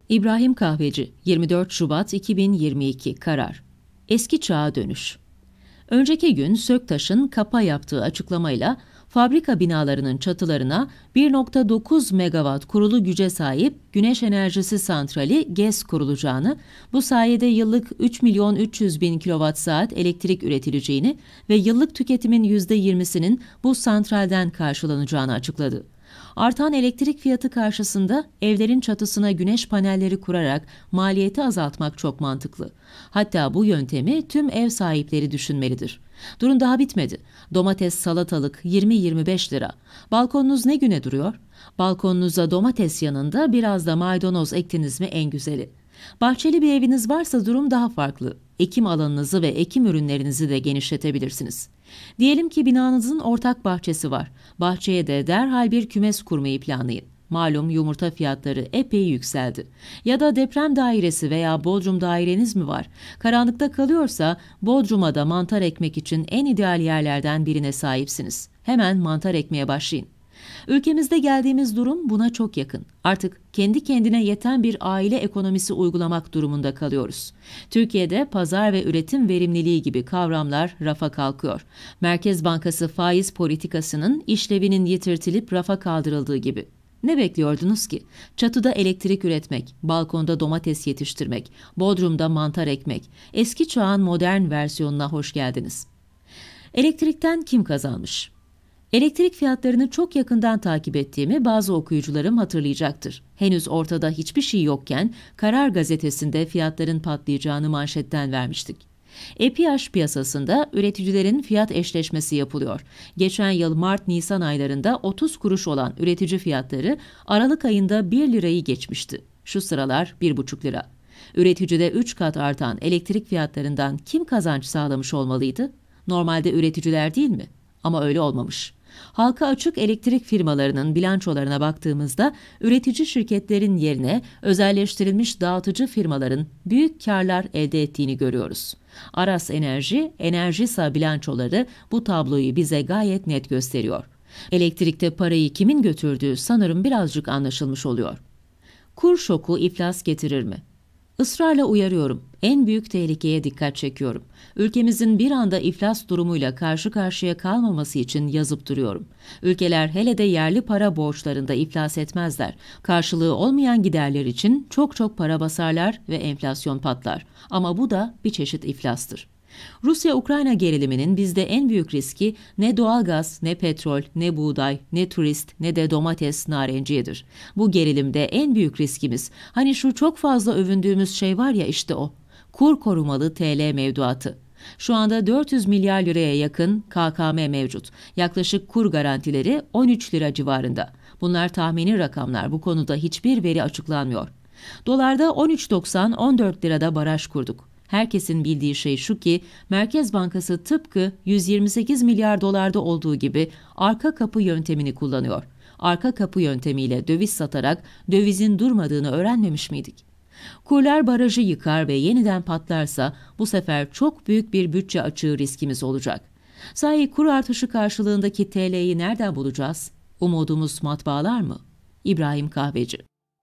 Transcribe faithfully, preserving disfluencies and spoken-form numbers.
İbrahim Kahveci, yirmi dört Şubat iki bin yirmi iki karar. Eski çağa dönüş. Önceki gün SÖKTAŞ'ın Kapa yaptığı açıklamayla fabrika binalarının çatılarına bir nokta dokuz megawatt kurulu güce sahip güneş enerjisi santrali GES kurulacağını, bu sayede yıllık üç milyon üç yüz bin kilowatt saat elektrik üretileceğini ve yıllık tüketimin yüzde yirmisinin bu santralden karşılanacağını açıkladı. Artan elektrik fiyatı karşısında evlerin çatısına güneş panelleri kurarak maliyeti azaltmak çok mantıklı. Hatta bu yöntemi tüm ev sahipleri düşünmelidir. Durum daha bitmedi. Domates, salatalık yirmi yirmi beş lira. Balkonunuz ne güne duruyor? Balkonunuza domates yanında biraz da maydanoz ektiniz mi en güzeli. Bahçeli bir eviniz varsa durum daha farklı. Ekim alanınızı ve ekim ürünlerinizi de genişletebilirsiniz. Diyelim ki binanızın ortak bahçesi var. Bahçeye de derhal bir kümes kurmayı planlayın. Malum yumurta fiyatları epey yükseldi. Ya da deprem dairesi veya bodrum daireniz mi var? Karanlıkta kalıyorsa bodruma da mantar ekmek için en ideal yerlerden birine sahipsiniz. Hemen mantar ekmeye başlayın. Ülkemizde geldiğimiz durum buna çok yakın. Artık kendi kendine yeten bir aile ekonomisi uygulamak durumunda kalıyoruz. Türkiye'de pazar ve üretim verimliliği gibi kavramlar rafa kalkıyor. Merkez Bankası faiz politikasının işlevinin yitirtilip rafa kaldırıldığı gibi. Ne bekliyordunuz ki? Çatıda elektrik üretmek, balkonda domates yetiştirmek, bodrumda mantar ekmek. Eski çağın modern versiyonuna hoş geldiniz. Elektrikten kim kazanmış? Elektrik fiyatlarını çok yakından takip ettiğimi bazı okuyucularım hatırlayacaktır. Henüz ortada hiçbir şey yokken Karar Gazetesi'nde fiyatların patlayacağını manşetten vermiştik. EPİAŞ piyasasında üreticilerin fiyat eşleşmesi yapılıyor. Geçen yıl Mart-Nisan aylarında otuz kuruş olan üretici fiyatları Aralık ayında bir lirayı geçmişti. Şu sıralar bir buçuk lira. Üreticide üç kat artan elektrik fiyatlarından kim kazanç sağlamış olmalıydı? Normalde üreticiler değil mi? Ama öyle olmamış. Halka açık elektrik firmalarının bilançolarına baktığımızda üretici şirketlerin yerine özelleştirilmiş dağıtıcı firmaların büyük karlar elde ettiğini görüyoruz. Aras Enerji, Enerjisa bilançoları bu tabloyu bize gayet net gösteriyor. Elektrikte parayı kimin götürdüğü sanırım birazcık anlaşılmış oluyor. Kur şoku iflas getirir mi? Israrla uyarıyorum. En büyük tehlikeye dikkat çekiyorum. Ülkemizin bir anda iflas durumuyla karşı karşıya kalmaması için yazıp duruyorum. Ülkeler hele de yerli para borçlarında iflas etmezler. Karşılığı olmayan giderler için çok çok para basarlar ve enflasyon patlar. Ama bu da bir çeşit iflastır. Rusya-Ukrayna geriliminin bizde en büyük riski ne doğalgaz, ne petrol, ne buğday, ne turist, ne de domates, narenciyedir. Bu gerilimde en büyük riskimiz, hani şu çok fazla övündüğümüz şey var ya işte o, kur korumalı T L mevduatı. Şu anda dört yüz milyar liraya yakın K K M mevcut. Yaklaşık kur garantileri on üç lira civarında. Bunlar tahmini rakamlar, bu konuda hiçbir veri açıklanmıyor. Dolarda on üç doksan on dört lirada baraj kurduk. Herkesin bildiği şey şu ki Merkez Bankası tıpkı yüz yirmi sekiz milyar dolarda olduğu gibi arka kapı yöntemini kullanıyor. Arka kapı yöntemiyle döviz satarak dövizin durmadığını öğrenmemiş miydik? Kurlar barajı yıkar ve yeniden patlarsa bu sefer çok büyük bir bütçe açığı riskimiz olacak. Sahi kur artışı karşılığındaki T L'yi nereden bulacağız? Umudumuz matbaalar mı? İbrahim Kahveci.